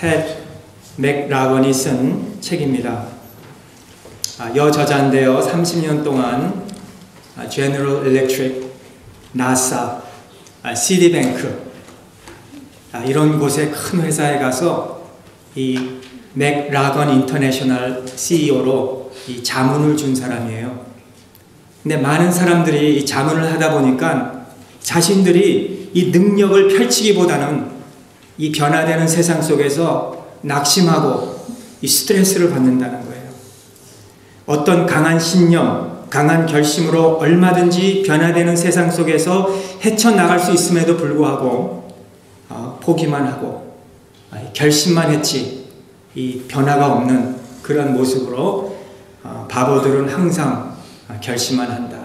팻 맥라건이 쓴 책입니다. 여저자인데요. 30년 동안 제너럴 일렉트릭, 나사, 시티뱅크 이런 곳에 큰 회사에 가서 이 맥라건 인터내셔널 CEO로 이 자문을 준 사람이에요. 근데 많은 사람들이 이 자문을 하다 보니까 자신들이 이 능력을 펼치기보다는 이 변화되는 세상 속에서 낙심하고 이 스트레스를 받는다는 거예요. 어떤 강한 신념, 강한 결심으로 얼마든지 변화되는 세상 속에서 헤쳐나갈 수 있음에도 불구하고 포기만 하고 결심만 했지 이 변화가 없는 그런 모습으로 바보들은 항상 결심만 한다.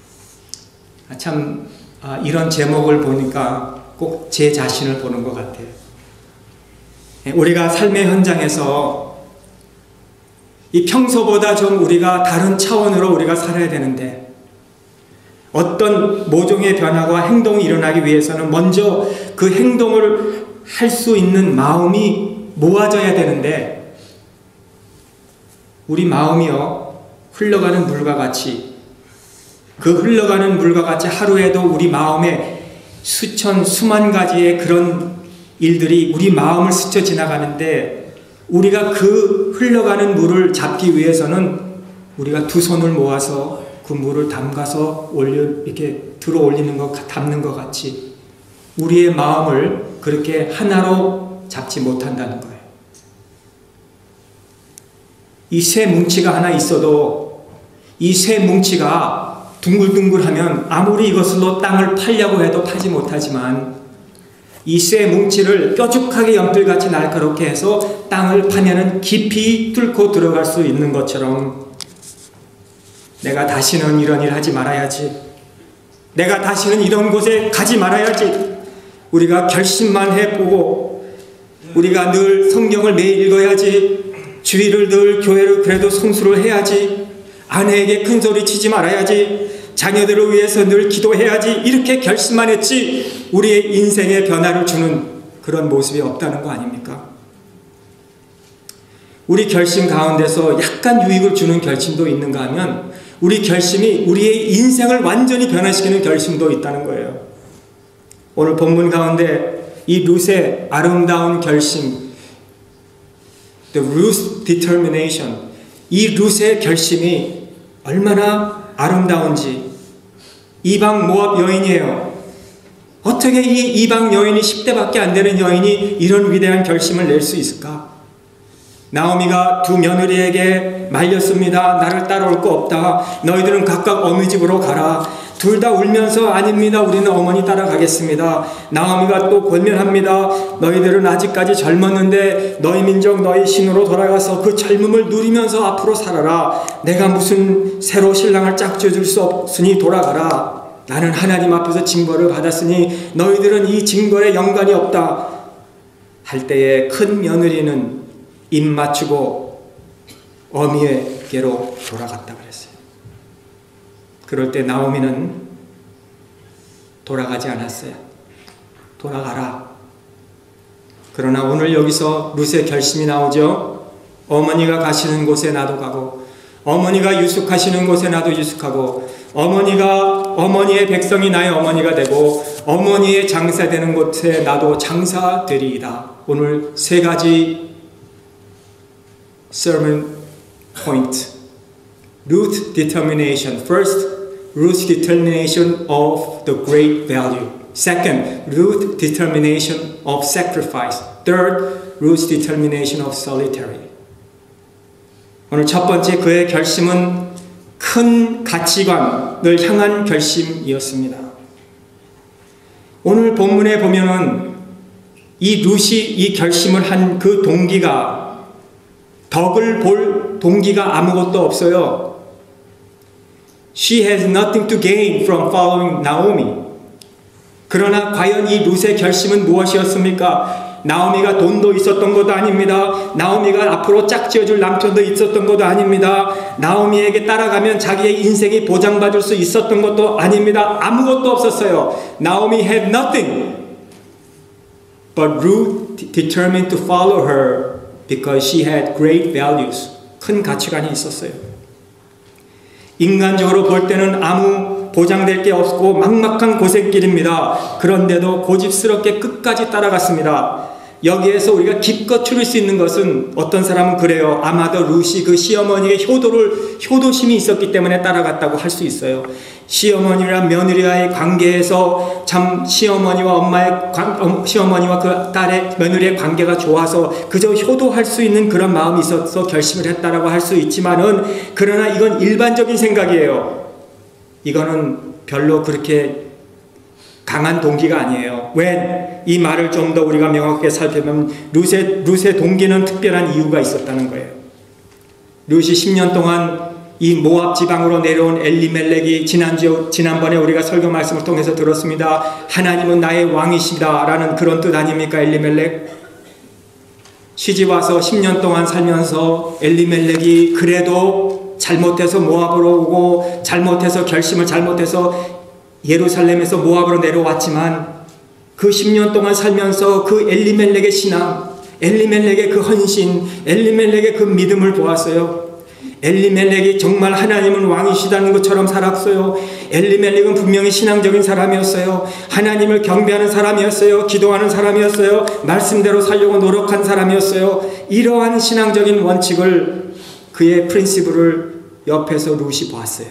참 이런 제목을 보니까 꼭 제 자신을 보는 것 같아요. 우리가 삶의 현장에서 이 평소보다 좀 우리가 다른 차원으로 우리가 살아야 되는데 어떤 모종의 변화가 행동이 일어나기 위해서는 먼저 그 행동을 할 수 있는 마음이 모아져야 되는데 우리 마음이요 흘러가는 물과 같이 그 흘러가는 물과 같이 하루에도 우리 마음에 수천 수만 가지의 그런 일들이 우리 마음을 스쳐 지나가는데 우리가 그 흘러가는 물을 잡기 위해서는 우리가 두 손을 모아서 그 물을 담가서 이렇게 들어 올리는 것, 담는 것 같이 우리의 마음을 그렇게 하나로 잡지 못한다는 거예요. 이 쇠 뭉치가 하나 있어도 이 쇠 뭉치가 둥글둥글하면 아무리 이것으로 땅을 파려고 해도 파지 못하지만 이 쇠 뭉치를 뾰족하게 연필같이 날카롭게 해서 땅을 파면은 깊이 뚫고 들어갈 수 있는 것처럼 내가 다시는 이런 일 하지 말아야지. 내가 다시는 이런 곳에 가지 말아야지. 우리가 결심만 해보고 우리가 늘 성경을 매일 읽어야지. 주일을 늘 교회를 그래도 성수를 해야지. 아내에게 큰소리 치지 말아야지. 자녀들을 위해서 늘 기도해야지. 이렇게 결심만 했지 우리의 인생에 변화를 주는 그런 모습이 없다는 거 아닙니까? 우리 결심 가운데서 약간 유익을 주는 결심도 있는가 하면 우리 결심이 우리의 인생을 완전히 변화시키는 결심도 있다는 거예요. 오늘 본문 가운데 이 룻의 아름다운 결심, the Ruth's determination, 이 룻의 결심이 얼마나 아름다운지. 이방 모압 여인이에요. 어떻게 이 이방 여인이 10대밖에 안 되는 여인이 이런 위대한 결심을 낼 수 있을까? 나오미가 두 며느리에게 말렸습니다. 나를 따라올 거 없다. 너희들은 각각 어느 집으로 가라. 둘 다 울면서 아닙니다. 우리는 어머니 따라가겠습니다. 나오미가 또 권면합니다. 너희들은 아직까지 젊었는데 너희 민족 너희 신으로 돌아가서 그 젊음을 누리면서 앞으로 살아라. 내가 무슨 새로 신랑을 짝지어줄 수 없으니 돌아가라. 나는 하나님 앞에서 징벌을 받았으니 너희들은 이 징벌에 연관이 없다. 할 때에 큰 며느리는 입 맞추고 어미에게로 돌아갔다 그랬어요. 그럴 때 나오미는 돌아가지 않았어요. 돌아가라. 그러나 오늘 여기서 룻의 결심이 나오죠. 어머니가 가시는 곳에 나도 가고 어머니가 유숙하시는 곳에 나도 유숙하고 어머니의 백성이 나의 어머니가 되고 어머니의 장사되는 곳에 나도 장사되리이다. 오늘 세 가지 sermon point. Ruth's determination. First, Ruth's determination of the great value. Second, Ruth's determination of sacrifice. Third, Ruth's determination of solitary. 오늘 첫 번째 그의 결심은 큰 가치관을 향한 결심이었습니다. 오늘 본문에 보면은 이 룻이 이 결심을 한 그 동기가 덕을 볼 동기가 아무것도 없어요. She has nothing to gain from following Naomi. 그러나 과연 이 룻의 결심은 무엇이었습니까? 나오미가 돈도 있었던 것도 아닙니다. 나오미가 앞으로 짝지어줄 남편도 있었던 것도 아닙니다. 나오미에게 따라가면 자기의 인생이 보장받을 수 있었던 것도 아닙니다. 아무것도 없었어요. 나오미 had nothing. But Ruth determined to follow her because she had great values. 큰 가치관이 있었어요. 인간적으로 볼 때는 아무 보장될 게 없고 막막한 고생길입니다. 그런데도 고집스럽게 끝까지 따라갔습니다. 여기에서 우리가 기껏 추릴 수 있는 것은 어떤 사람은 그래요. 아마도 루시 그 시어머니의 효도심이 있었기 때문에 따라갔다고 할 수 있어요. 시어머니랑 며느리와의 관계에서 참 시어머니와 그 딸의 며느리의 관계가 좋아서 그저 효도할 수 있는 그런 마음이 있어서 결심을 했다라고 할 수 있지만은 그러나 이건 일반적인 생각이에요. 이거는 별로 그렇게 강한 동기가 아니에요. 왜? 이 말을 좀 더 우리가 명확하게 살펴보면 룻의 동기는 특별한 이유가 있었다는 거예요. 룻이 10년 동안 이 모압 지방으로 내려온 엘리멜렉이 지난번에 우리가 설교 말씀을 통해서 들었습니다. 하나님은 나의 왕이시다 라는 그런 뜻 아닙니까? 엘리멜렉 시집 와서 10년 동안 살면서 엘리멜렉이 그래도 잘못해서 모압으로 오고 잘못해서 결심을 잘못해서 예루살렘에서 모압으로 내려왔지만 그 10년 동안 살면서 그 엘리멜렉의 신앙, 엘리멜렉의 그 헌신, 엘리멜렉의 그 믿음을 보았어요. 엘리멜렉이 정말 하나님은 왕이시다는 것처럼 살았어요. 엘리멜렉은 분명히 신앙적인 사람이었어요. 하나님을 경배하는 사람이었어요. 기도하는 사람이었어요. 말씀대로 살려고 노력한 사람이었어요. 이러한 신앙적인 원칙을 그의 프린시플을 옆에서 룻이 보았어요.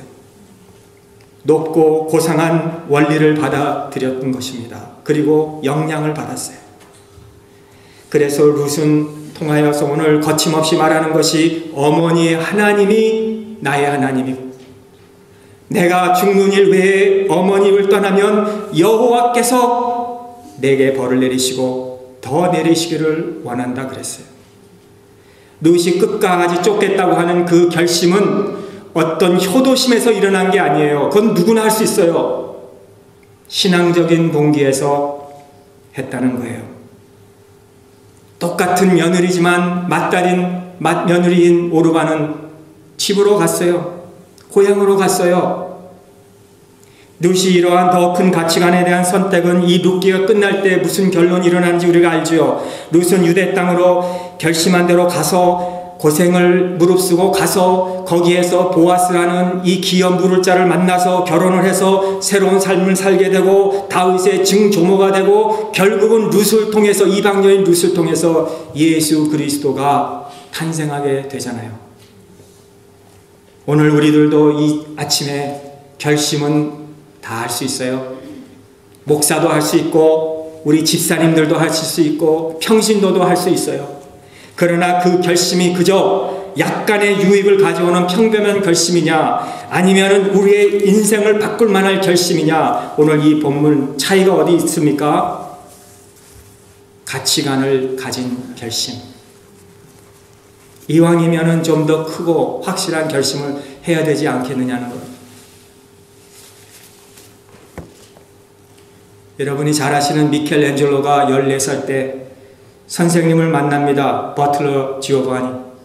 높고 고상한 원리를 받아들였던 것입니다. 그리고 영향을 받았어요. 그래서 룻은 통하여서 오늘 거침없이 말하는 것이 어머니의 하나님이 나의 하나님이고 내가 죽는 일 외에 어머니를 떠나면 여호와께서 내게 벌을 내리시고 더 내리시기를 원한다 그랬어요. 룻이 끝까지 쫓겠다고 하는 그 결심은 어떤 효도심에서 일어난 게 아니에요. 그건 누구나 할 수 있어요. 신앙적인 동기에서 했다는 거예요. 똑같은 며느리지만 맏며느리인 오르바는 집으로 갔어요. 고향으로 갔어요. 룻이 이러한 더 큰 가치관에 대한 선택은 이 룻기가 끝날 때 무슨 결론이 일어나는지 우리가 알죠. 룻은 유대 땅으로 결심한 대로 가서 고생을 무릅쓰고 가서 거기에서 보아스라는 이 기업 물을 자를 만나서 결혼을 해서 새로운 삶을 살게 되고 다윗의 증조모가 되고 결국은 룻을 통해서 이방여인 룻을 통해서 예수 그리스도가 탄생하게 되잖아요. 오늘 우리들도 이 아침에 결심은 다 할 수 있어요. 목사도 할 수 있고 우리 집사님들도 하실 수 있고 평신도도 할 수 있어요. 그러나 그 결심이 그저 약간의 유익을 가져오는 평범한 결심이냐 아니면 우리의 인생을 바꿀 만할 결심이냐 오늘 이 본문 차이가 어디 있습니까? 가치관을 가진 결심. 이왕이면 좀 더 크고 확실한 결심을 해야 되지 않겠느냐는 것. 여러분이 잘 아시는 미켈앤젤로가 14살 때 선생님을 만납니다. 버틀러 지오바니.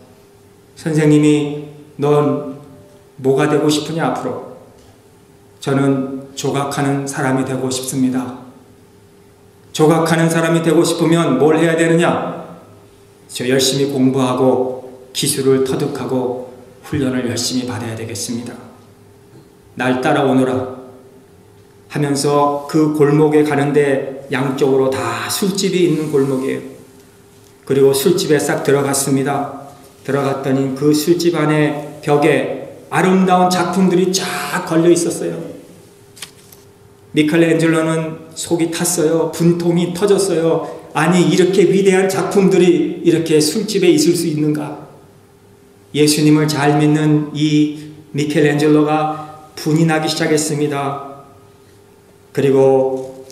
선생님이 넌 뭐가 되고 싶으냐 앞으로? 저는 조각하는 사람이 되고 싶습니다. 조각하는 사람이 되고 싶으면 뭘 해야 되느냐? 저 열심히 공부하고 기술을 터득하고 훈련을 열심히 받아야 되겠습니다. 날 따라오너라 하면서 그 골목에 가는데 양쪽으로 다 술집이 있는 골목이에요. 그리고 술집에 싹 들어갔습니다. 들어갔더니 그 술집 안에 벽에 아름다운 작품들이 쫙 걸려 있었어요. 미켈앤젤로는 속이 탔어요. 분통이 터졌어요. 아니 이렇게 위대한 작품들이 이렇게 술집에 있을 수 있는가? 예수님을 잘 믿는 이 미켈앤젤로가 분이 나기 시작했습니다. 그리고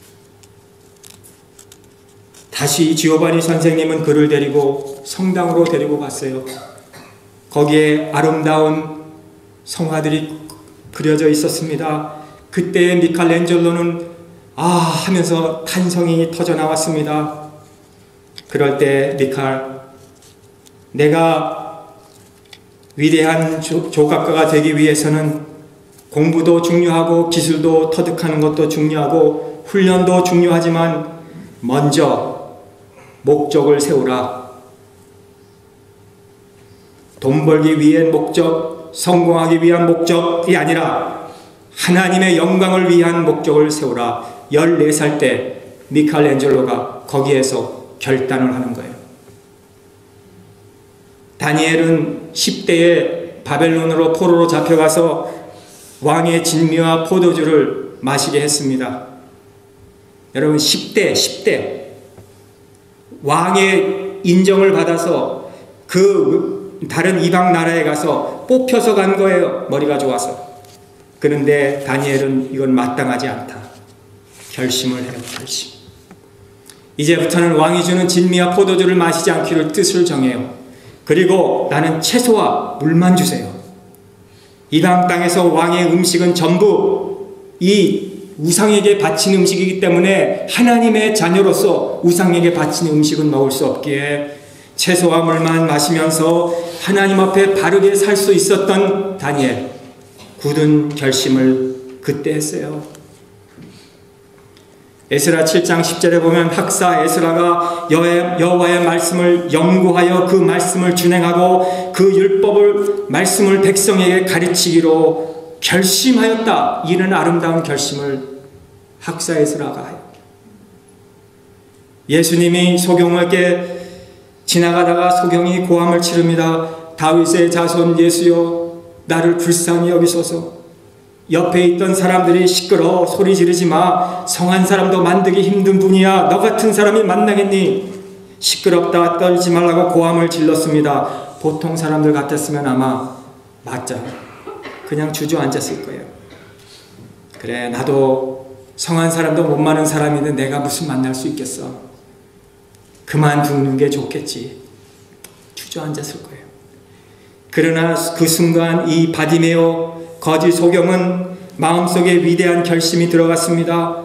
다시 지오바니 선생님은 그를 데리고 성당으로 데리고 갔어요. 거기에 아름다운 성화들이 그려져 있었습니다. 그때 미켈앤젤로는 하면서 탄성이 터져 나왔습니다. 그럴 때 내가 위대한 조각가가 되기 위해서는 공부도 중요하고 기술도 터득하는 것도 중요하고 훈련도 중요하지만 먼저 목적을 세우라. 돈 벌기 위한 목적, 성공하기 위한 목적이 아니라 하나님의 영광을 위한 목적을 세우라. 14살 때 미켈란젤로가 거기에서 결단을 하는 거예요. 다니엘은 10대에 바벨론으로 포로로 잡혀가서 왕의 진미와 포도주를 마시게 했습니다. 여러분 10대 왕의 인정을 받아서 그 다른 이방 나라에 가서 뽑혀서 간 거예요. 머리가 좋아서. 그런데 다니엘은 이건 마땅하지 않다. 결심을 해요. 결심. 이제부터는 왕이 주는 진미와 포도주를 마시지 않기를 뜻을 정해요. 그리고 나는 채소와 물만 주세요. 이방 땅에서 왕의 음식은 전부 이 우상에게 바친 음식이기 때문에 하나님의 자녀로서 우상에게 바친 음식은 먹을 수 없기에 채소와 물만 마시면서 하나님 앞에 바르게 살 수 있었던 다니엘. 굳은 결심을 그때 했어요. 에스라 7장 10절에 보면 학사 에스라가 여호와의 말씀을 연구하여 그 말씀을 준행하고 그 율법을 말씀을 백성에게 가르치기로 결심하였다. 이는 아름다운 결심을 학사 에스라가 해요. 예수님이 소경에게 지나가다가 소경이 고함을 치릅니다. 다윗의 자손 예수여 나를 불쌍히 여기소서. 옆에 있던 사람들이 시끄러워 소리 지르지 마. 성한 사람도 만들기 힘든 분이야. 너 같은 사람이 만나겠니? 시끄럽다 떨지 말라고 고함을 질렀습니다. 보통 사람들 같았으면 아마 맞자 그냥 주저앉았을 거예요. 그래 나도 성한 사람도 못 많은 사람인데 내가 무슨 만날 수 있겠어. 그만 죽는 게 좋겠지. 주저앉았을 거예요. 그러나 그 순간 이 바디메오 거짓 소경은 마음속에 위대한 결심이 들어갔습니다.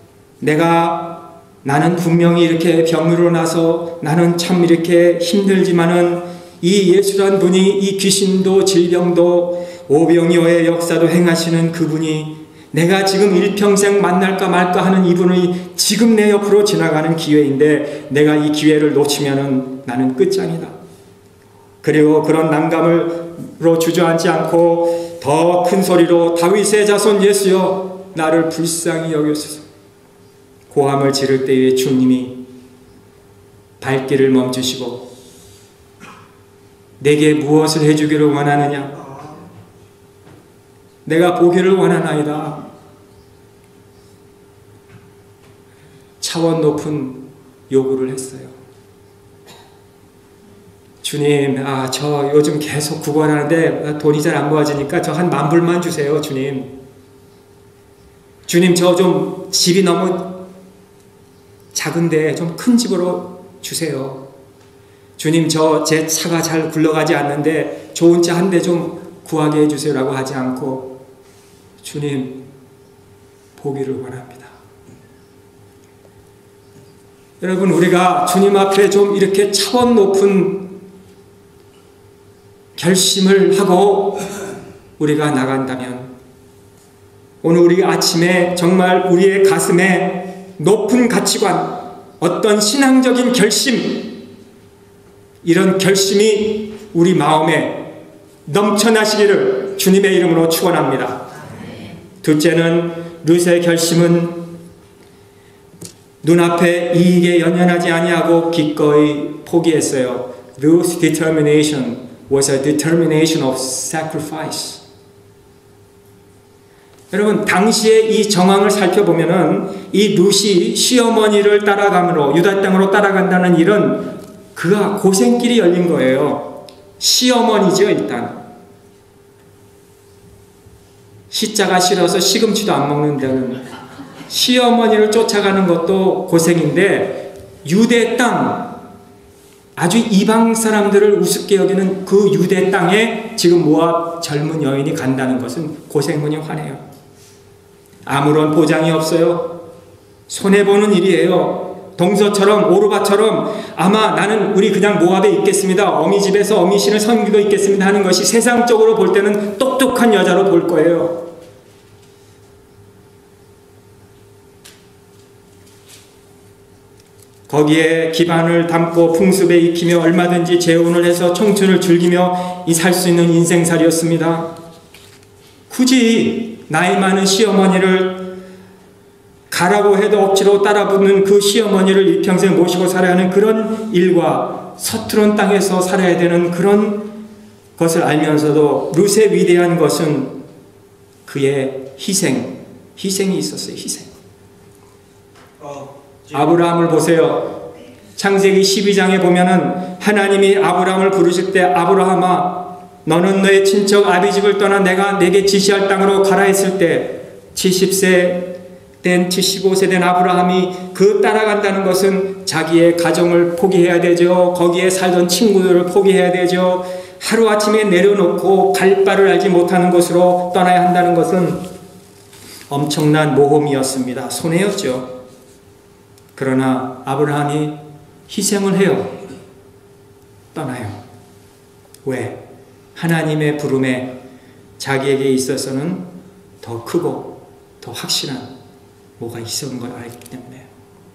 나는 분명히 이렇게 병으로 나서 나는 참 이렇게 힘들지만은 이 예수란 분이 이 귀신도 질병도 오병이어의 역사도 행하시는 그분이 내가 지금 일평생 만날까 말까 하는 이분이 지금 내 옆으로 지나가는 기회인데 내가 이 기회를 놓치면은 나는 끝장이다. 그리고 그런 난감으로 주저앉지 않고 더 큰 소리로 다윗의 자손 예수여 나를 불쌍히 여기소서. 고함을 지를 때에 주님이 발길을 멈추시고 내게 무엇을 해주기를 원하느냐? 내가 보기를 원하나이다. 차원 높은 요구를 했어요. 주님, 저 요즘 계속 구걸하는데 돈이 잘 안 모아지니까 저 한 10,000불만 주세요, 주님. 주님, 저 좀 집이 너무 작은데 좀 큰 집으로 주세요. 주님, 제 차가 잘 굴러가지 않는데 좋은 차 한 대 좀 구하게 해주세요라고 하지 않고 주님, 보기를 원합니다. 여러분, 우리가 주님 앞에 좀 이렇게 차원 높은 결심을 하고 우리가 나간다면 오늘 우리 아침에 정말 우리의 가슴에 높은 가치관, 어떤 신앙적인 결심, 이런 결심이 우리 마음에 넘쳐나시기를 주님의 이름으로 축원합니다. 둘째는 룻의 결심은 눈앞에 이익에 연연하지 아니하고 기꺼이 포기했어요. Ruth's determination was a determination of sacrifice. 여러분, 당시에 이 정황을 살펴보면은 이 룻이 시어머니를 따라가므로 유다 땅으로 따라간다는 일은 그가 고생길이 열린 거예요. 시어머니죠, 일단. 시자가 싫어서 시금치도 안 먹는다는 시어머니를 쫓아가는 것도 고생인데 유대 땅, 아주 이방 사람들을 우습게 여기는 그 유대 땅에 지금 모압 젊은 여인이 간다는 것은 고생문이 화내요. 아무런 보장이 없어요. 손해보는 일이에요. 동서처럼 오르바처럼 아마 우리 그냥 모압에 있겠습니다. 어미 집에서 어미 신을 섬기고 있겠습니다 하는 것이 세상적으로 볼 때는 똑똑한 여자로 볼 거예요. 거기에 기반을 담고 풍습에 익히며 얼마든지 재혼을 해서 청춘을 즐기며 살 수 있는 인생살이었습니다. 굳이 나이 많은 시어머니를 가라고 해도 억지로 따라붙는 그 시어머니를 일평생 모시고 살아야 하는 그런 일과 서투른 땅에서 살아야 되는 그런 것을 알면서도 룻의 위대한 것은 그의 희생이 있었어요. 희생. 아브라함을 보세요. 창세기 12장에 보면은 하나님이 아브라함을 부르실 때 아브라함아 너는 너의 친척 아비집을 떠나 내가 내게 지시할 땅으로 가라 했을 때 70세 된 75세 된 아브라함이 그 따라간다는 것은 자기의 가정을 포기해야 되죠. 거기에 살던 친구들을 포기해야 되죠. 하루아침에 내려놓고 갈 바를 알지 못하는 곳으로 떠나야 한다는 것은 엄청난 모험이었습니다. 손해였죠. 그러나 아브라함이 희생을 해요. 떠나요. 왜? 하나님의 부름에 자기에게 있어서는 더 크고 더 확실한 뭐가 있었는 걸 알기 때문에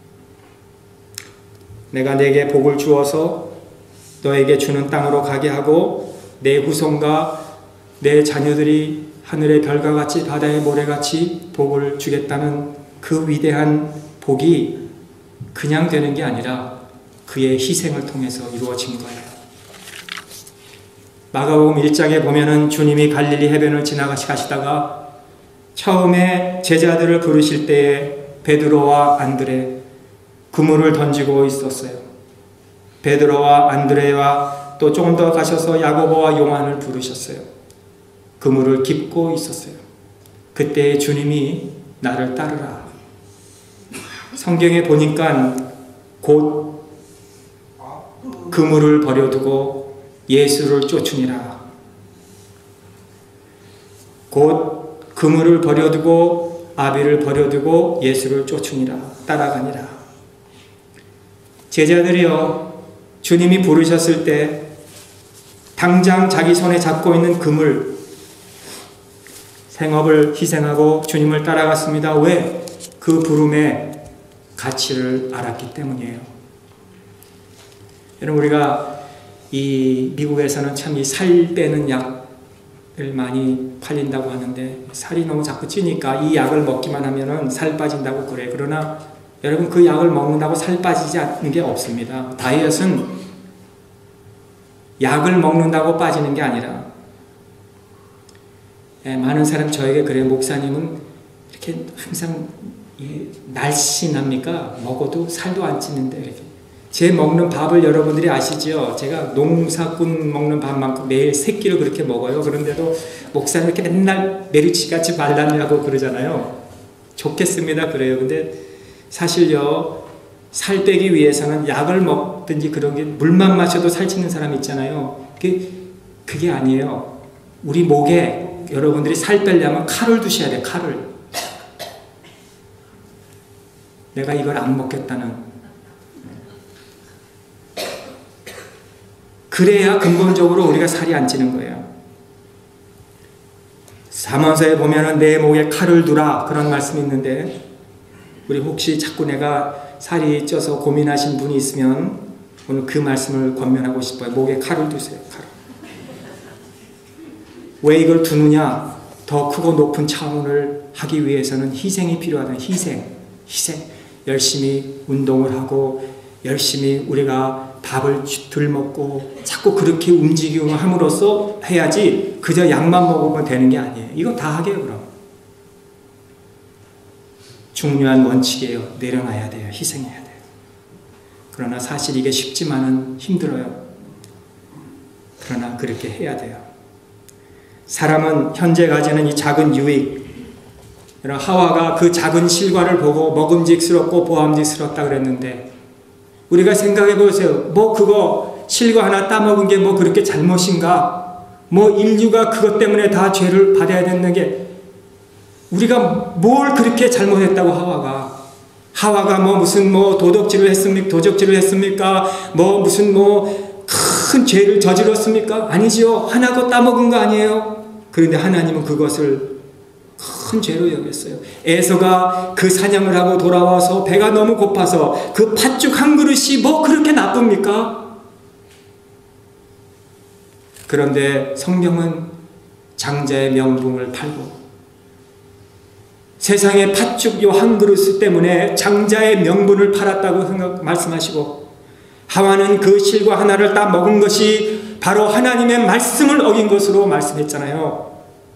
내가 내게 복을 주어서 너에게 주는 땅으로 가게 하고 내 후손과 내 자녀들이 하늘의 별과 같이 바다의 모래같이 복을 주겠다는 그 위대한 복이 그냥 되는 게 아니라 그의 희생을 통해서 이루어진 거예요. 마가복음 1장에 보면은 주님이 갈릴리 해변을 지나가시다가 처음에 제자들을 부르실 때에 베드로와 안드레 그물을 던지고 있었어요. 베드로와 안드레와 또 조금 더 가셔서 야고보와 요한을 부르셨어요. 그물을 깁고 있었어요. 그때 주님이 나를 따르라. 성경에 보니까 곧 그물을 버려두고 예수를 쫓으니라. 곧 그물을 버려두고 아비를 버려두고 예수를 쫓으니라. 따라가니라. 제자들이요, 주님이 부르셨을 때 당장 자기 손에 잡고 있는 그물, 생업을 희생하고 주님을 따라갔습니다. 왜? 그 부름의 가치를 알았기 때문이에요. 여러분, 우리가 이 미국에서는 참 이 살 빼는 약을 많이 팔린다고 하는데 살이 너무 자꾸 찌니까 이 약을 먹기만 하면은 살 빠진다고 그래. 그러나 여러분, 그 약을 먹는다고 살 빠지지 않는 게 없습니다. 다이어트는 약을 먹는다고 빠지는 게 아니라, 많은 사람 저에게 그래요. 목사님은 이렇게 항상 날씬합니까? 먹어도 살도 안 찌는데. 이렇게. 제 먹는 밥을 여러분들이 아시죠? 제가 농사꾼 먹는 밥만큼 매일 3끼를 그렇게 먹어요. 그런데도 목사님 이렇게 맨날 메리치같이 발라내고 그러잖아요. 좋겠습니다. 그래요. 근데 사실요, 살 빼기 위해서는 약을 먹든지 그런 게, 물만 마셔도 살찌는 사람 있잖아요. 그게 아니에요. 우리 목에 여러분들이 살 빼려면 칼을 두셔야 돼요. 칼을. 내가 이걸 안 먹겠다는. 그래야 근본적으로 우리가 살이 안 찌는 거예요. 잠언서에 보면은 내 목에 칼을 두라, 그런 말씀이 있는데, 우리 혹시 자꾸 내가 살이 쪄서 고민하신 분이 있으면 오늘 그 말씀을 권면하고 싶어요. 목에 칼을 두세요. 칼을. 왜 이걸 두느냐? 더 크고 높은 차원을 하기 위해서는 희생이 필요하다. 희생. 열심히 운동을 하고 열심히 우리가 밥을 덜 먹고 자꾸 그렇게 움직이고 함으로써 해야지 그저 약만 먹으면 되는 게 아니에요. 이거 다 하게요. 그럼 중요한 원칙이에요. 내려놔야 돼요. 희생해야 돼요. 그러나 사실 이게 쉽지만은 힘들어요. 그러나 그렇게 해야 돼요. 사람은 현재 가지는 이 작은 유익, 하와가 그 작은 실과를 보고 먹음직스럽고 보암직스럽다 그랬는데, 우리가 생각해 보세요. 뭐 그거 실과 하나 따먹은 게 뭐 그렇게 잘못인가? 뭐 인류가 그것 때문에 다 죄를 받아야 되는 게, 우리가 뭘 그렇게 잘못했다고 하와가 뭐 무슨 뭐 도적질을 했습니까? 뭐 무슨 뭐 큰 죄를 저질렀습니까? 아니지요. 하나 거 따먹은 거 아니에요. 그런데 하나님은 그것을 큰 죄로 여겼어요. 에서가 그 사냥을 하고 돌아와서 배가 너무 고파서 그 팥죽 한 그릇이 뭐 그렇게 나쁩니까? 그런데 성경은 장자의 명분을 팔고 세상의 팥죽 요 한 그릇 때문에 장자의 명분을 팔았다고 말씀하시고, 하와는 그 실과 하나를 따 먹은 것이 바로 하나님의 말씀을 어긴 것으로 말씀했잖아요.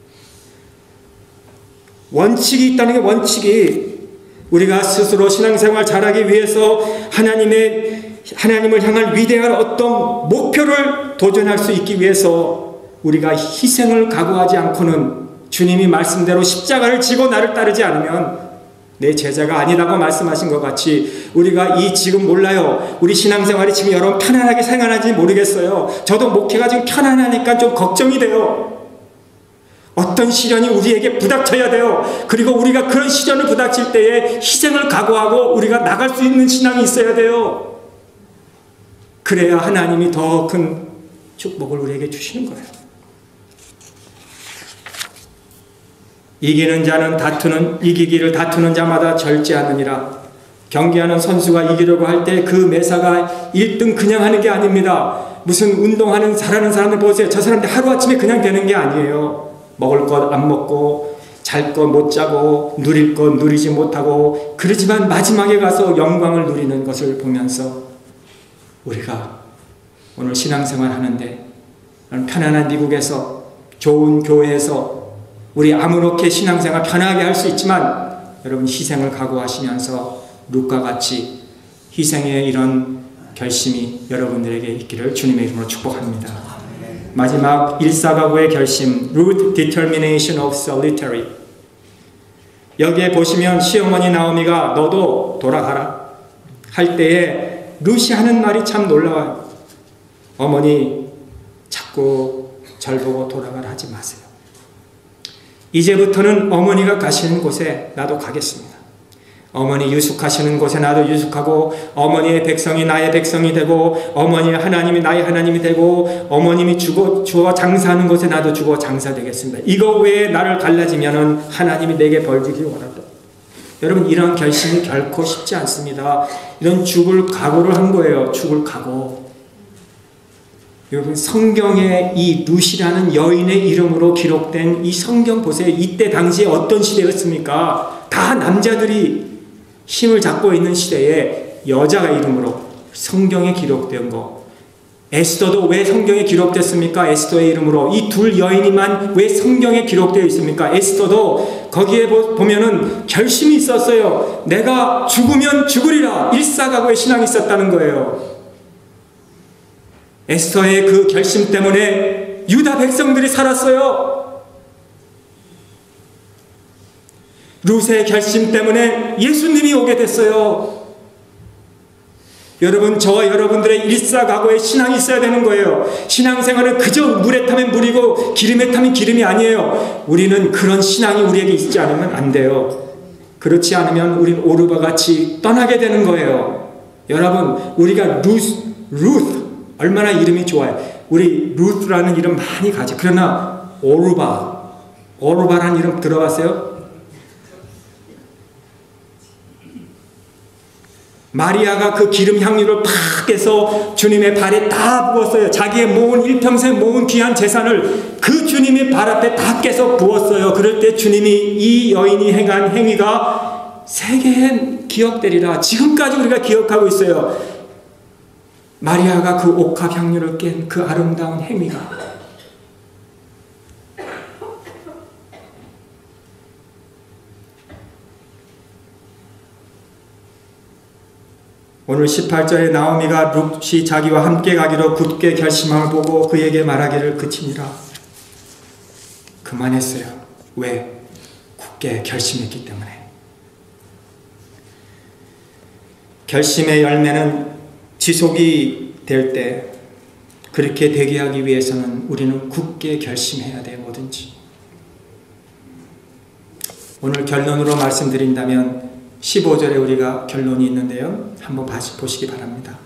원칙이 있다는 게, 원칙이 우리가 스스로 신앙생활 잘하기 위해서 하나님을 향할 위대한 어떤 목표를 도전할 수 있기 위해서 우리가 희생을 각오하지 않고는, 주님이 말씀대로 십자가를 지고 나를 따르지 않으면 내 제자가 아니라고 말씀하신 것 같이, 우리가 지금 몰라요. 우리 신앙생활이 지금 여러분 편안하게 생활하는지 모르겠어요. 저도 목회가 지금 편안하니까 좀 걱정이 돼요. 어떤 시련이 우리에게 부닥쳐야 돼요. 그리고 우리가 그런 시련을 부닥칠 때에 희생을 각오하고 우리가 나갈 수 있는 신앙이 있어야 돼요. 그래야 하나님이 더 큰 축복을 우리에게 주시는 거예요. 이기기를 다투는 자마다 절제하느니라. 경기하는 선수가 이기려고 할 때 그 매사가 1등 그냥 하는 게 아닙니다. 무슨 운동하는 잘하는 사람들 보세요. 저 사람들 하루아침에 그냥 되는 게 아니에요. 먹을 것 안 먹고, 잘 것 못 자고, 누릴 것 누리지 못하고, 그러지만 마지막에 가서 영광을 누리는 것을 보면서 우리가 오늘 신앙생활 하는데, 편안한 미국에서, 좋은 교회에서 우리 아무렇게 신앙생활 편하게 할 수 있지만, 여러분 희생을 각오하시면서 룻과 같이 희생의 이런 결심이 여러분들에게 있기를 주님의 이름으로 축복합니다. 마지막 일사각오의 결심, root determination of solitary. 여기에 보시면 시어머니 나오미가 너도 돌아가라 할 때에 룻이 하는 말이 참 놀라워요. 어머니 자꾸 절 보고 돌아가라 하지 마세요. 이제부터는 어머니가 가시는 곳에 나도 가겠습니다. 어머니 유숙하시는 곳에 나도 유숙하고, 어머니의 백성이 나의 백성이 되고, 어머니의 하나님이 나의 하나님이 되고, 어머님이 주어 장사하는 곳에 나도 주어 장사되겠습니다. 이거 외에 나를 갈라지면은 하나님이 내게 벌주기 원하다. 여러분, 이런 결심이 결코 쉽지 않습니다. 이런 죽을 각오를 한 거예요. 죽을 각오. 여러분, 성경에 이 룻이라는 여인의 이름으로 기록된 이 성경 보세요. 이때 당시에 어떤 시대였습니까? 다 남자들이 힘을 잡고 있는 시대에 여자가 이름으로 성경에 기록된 거. 에스더도 왜 성경에 기록됐습니까? 에스더의 이름으로. 이 둘 여인이만 왜 성경에 기록되어 있습니까? 에스더도 거기에 보면은 결심이 있었어요. 내가 죽으면 죽으리라. 일사각오의 신앙이 있었다는 거예요. 에스더의 그 결심 때문에 유다 백성들이 살았어요. 룻의 결심 때문에 예수님이 오게 됐어요. 여러분, 저와 여러분들의 일사각오의 신앙이 있어야 되는 거예요. 신앙생활은 그저 물에 타면 물이고 기름에 타면 기름이 아니에요. 우리는 그런 신앙이 우리에게 있지 않으면 안 돼요. 그렇지 않으면 우리는 오르바 같이 떠나게 되는 거예요. 여러분, 우리가 룻 얼마나 이름이 좋아요. 우리 룻라는 이름 많이 가죠. 그러나 오르바라는 이름 들어봤어요? 마리아가 그 기름 향유를 팍 해서 주님의 발에 다 부었어요. 자기의 일평생 모은 귀한 재산을 그 주님의 발 앞에 다 깨서 부었어요. 그럴 때 주님이 이 여인이 행한 행위가 세계에 기억되리라. 지금까지 우리가 기억하고 있어요. 마리아가 그 옥합 향유를 깬 그 아름다운 행위가. 오늘 18절에 나오미가 룻이 자기와 함께 가기로 굳게 결심함을 보고 그에게 말하기를 그치니라. 그만했어요. 왜? 굳게 결심했기 때문에. 결심의 열매는 지속이 될 때, 그렇게 되게 하기 위해서는 우리는 굳게 결심해야 돼요. 뭐든지. 오늘 결론으로 말씀드린다면 15절에 우리가 결론이 있는데요. 한번 보시기 바랍니다.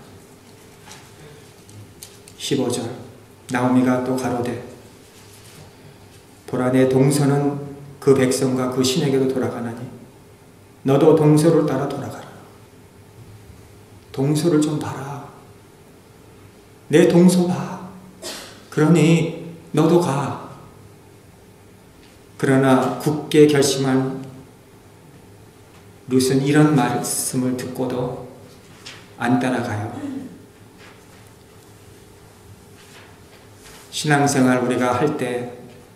15절 나오미가 또 가로되 보라 내 동서는 그 백성과 그 신에게로 돌아가나니 너도 동서를 따라 돌아가라. 동서를 좀 봐라. 내 동서 봐. 그러니 너도 가. 그러나 굳게 결심한 룻은 이런 말씀을 듣고도 안 따라가요. 신앙생활 우리가 할 때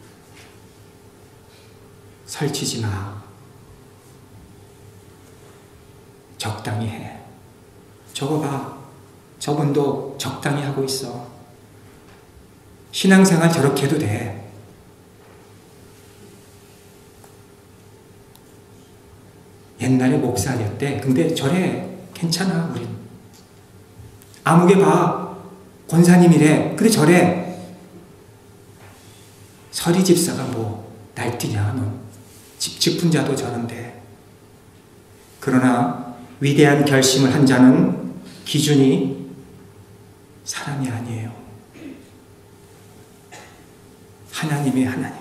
설치지 마. 적당히 해. 저거 봐. 저분도 적당히 하고 있어. 신앙생활 저렇게 해도 돼. 옛날에 목사였대. 근데 저래. 괜찮아, 우린. 아무개 봐. 권사님이래. 근데 저래. 서리 집사가 뭐 날뛰냐, 넌. 짚은 자도 저런데. 그러나 위대한 결심을 한 자는 기준이 사람이 아니에요. 하나님이 하나님.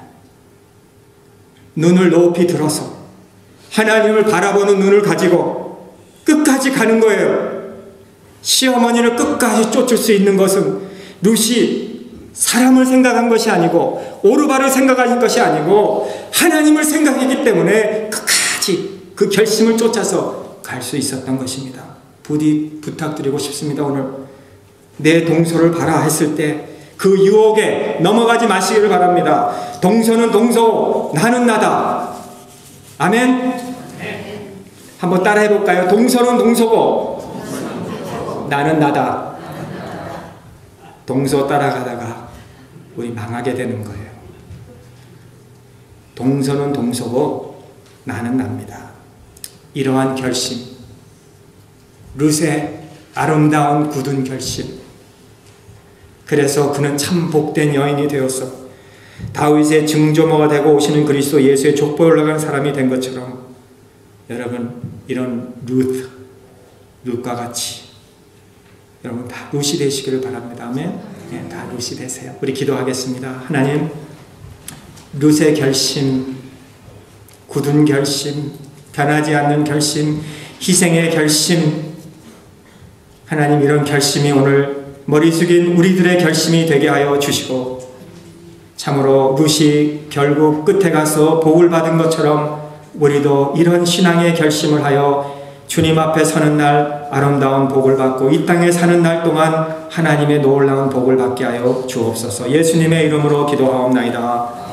눈을 높이 들어서 하나님을 바라보는 눈을 가지고 끝까지 가는 거예요. 시어머니를 끝까지 쫓을 수 있는 것은 룻이 사람을 생각한 것이 아니고 오르바를 생각한 것이 아니고 하나님을 생각했기 때문에 끝까지 그 결심을 쫓아서 갈 수 있었던 것입니다. 부디 부탁드리고 싶습니다. 오늘 내 동서를 봐라 했을 때 그 유혹에 넘어가지 마시기를 바랍니다. 동서는 동서, 나는 나다. 아멘? 한번 따라 해볼까요? 동서는 동서고 나는 나다. 동서 따라가다가 우리 망하게 되는 거예요. 동서는 동서고 나는 납니다. 이러한 결심, 룻의 아름다운 굳은 결심. 그래서 그는 참 복된 여인이 되어서 다윗의 증조모가 되고 오시는 그리스도 예수의 족보에 올라간 사람이 된 것처럼 여러분 이런 룻과 같이 여러분 다 룻이 되시기를 바랍니다. 아멘. 네, 다 룻이 되세요. 우리 기도하겠습니다. 하나님, 룻의 결심, 굳은 결심, 변하지 않는 결심, 희생의 결심, 하나님 이런 결심이 오늘 머리 숙인 우리들의 결심이 되게 하여 주시고 참으로 룻이 결국 끝에 가서 복을 받은 것처럼 우리도 이런 신앙의 결심을 하여 주님 앞에 서는 날 아름다운 복을 받고 이 땅에 사는 날 동안 하나님의 놀라운 복을 받게 하여 주옵소서. 예수님의 이름으로 기도하옵나이다.